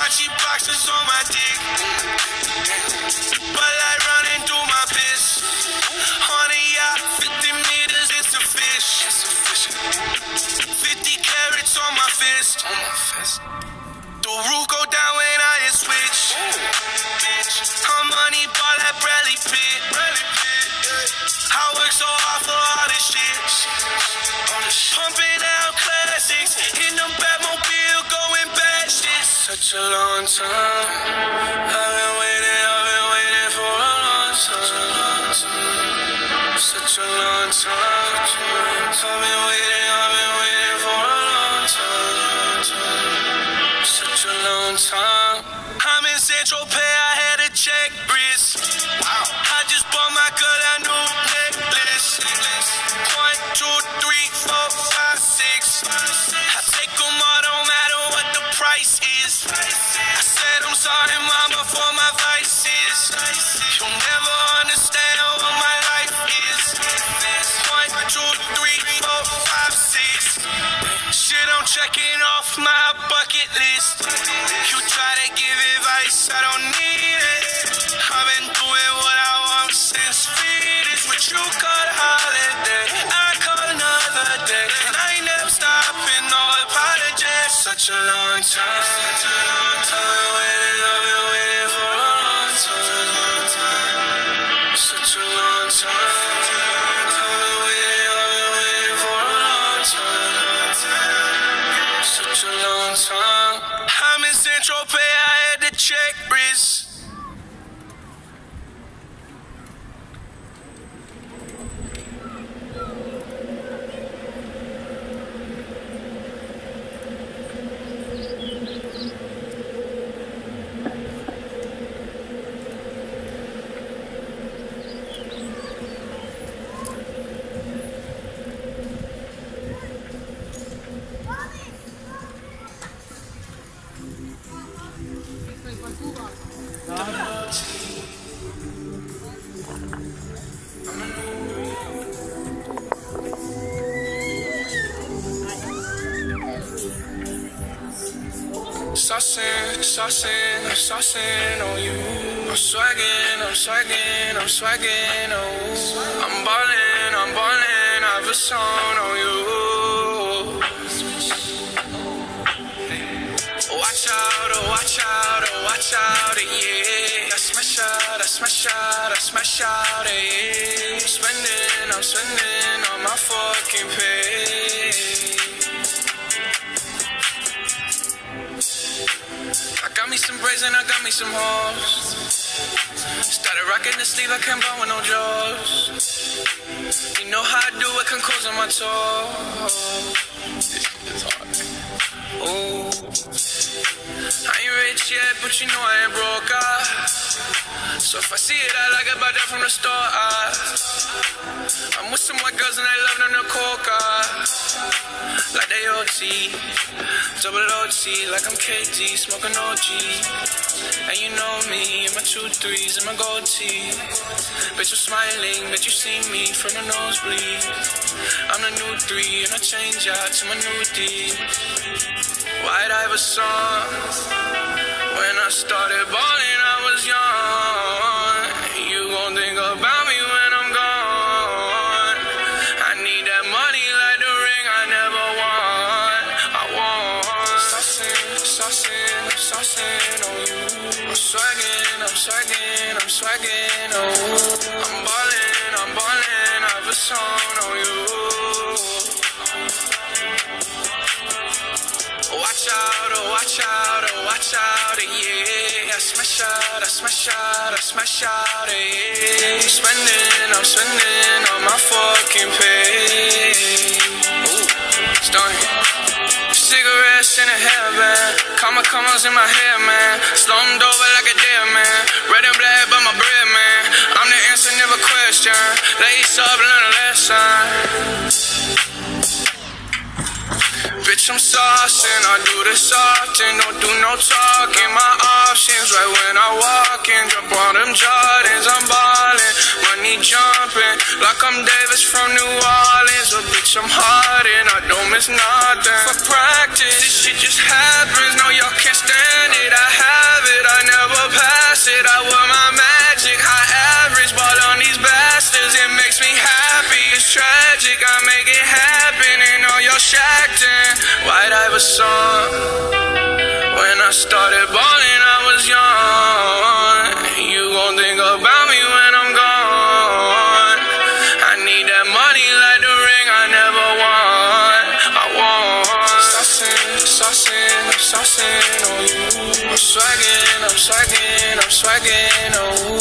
Versace boxes on my dick. But like running through my piss. On a yacht, 50 meters, it's a fish. 50 carats on my fist. The roof go down when I hit switch. Bitch, I'm money ball like Bradley Pitt. I work so hard for all this shit. Pumping out classics in the Batmobile, going bad shit. Such a long time. I've been waiting for a long time. Such a long time. I've been waiting for a long time. Such a long time. I'm in Central Pay, I had a check wrist. I just bought my girl a new necklace. 1, 2, 3, 4, 5, 6. I take them all, don't matter what the price is. I said I'm sorry, mama, for my vices. You'll never understand what my life is. 1, 2, 3, 4, 5, 6. Shit, I'm checking off my bucket list. You try to give advice, I don't need it. I've been doing what I want since Phoenix. What you call a holiday, I call another day. And I ain't never stopping, no apologies. Such a long time. I've been waiting for a long time. Such a long time. I've been waiting for a long time. Such a long time. I'm in Central Pay, I had to check wrist. Saucing on you. I'm swagging, oh. I'm ballin', I've a song on you. Watch out, yeah. I smash out, yeah. I'm spending on my fucking pay. I got me some braids and I got me some hoes. Started rocking the sleeve, I can't buy with no jaws. You know how I do it, can close on my toes. It's hard. Ooh. I ain't rich yet, but you know I ain't broke, so if I see it, I like it, buy that from the store, I'm with some white girls and they love them to coca. Like they OT, double OT, like I'm KD, smoking OG. And you know me, in my 2 3s and my gold tee. Bitch, I'm smiling, bet you see me from the nosebleed. I'm the new 3 and I change out to my new D. White Iverson. When I started balling, I was young. You gon' think about me when I'm gone. I need that money like the ring I never won. I want saucing on you. I'm swagging, oh. I'm ballin', I've a song on you. Watch out, yeah. I smash out, yeah. I'm spending on my fucking pay. Ooh, stunning. Cigarettes in a hairband, commas in my hair, man. Slumped over like a dead man. Red and black, but my bread, man. I'm the answer, never question. Lace up, learn a lesson. Bitch, I'm saucing, I do this often, don't do no talking. My options right when I walk in, jump on them Jordans, I'm ballin', money jumping, like I'm Davis from New Orleans. But bitch, I'm Harden, I don't miss nothing. For practice, this shit just happens, no y'all can't stand it, I Shackton, White Iverson. When I started balling, I was young. You gon' think about me when I'm gone. I need that money like the ring I never won. I want saucing on you. I'm swaggin', I'm swaggin', I'm swaggin', oh.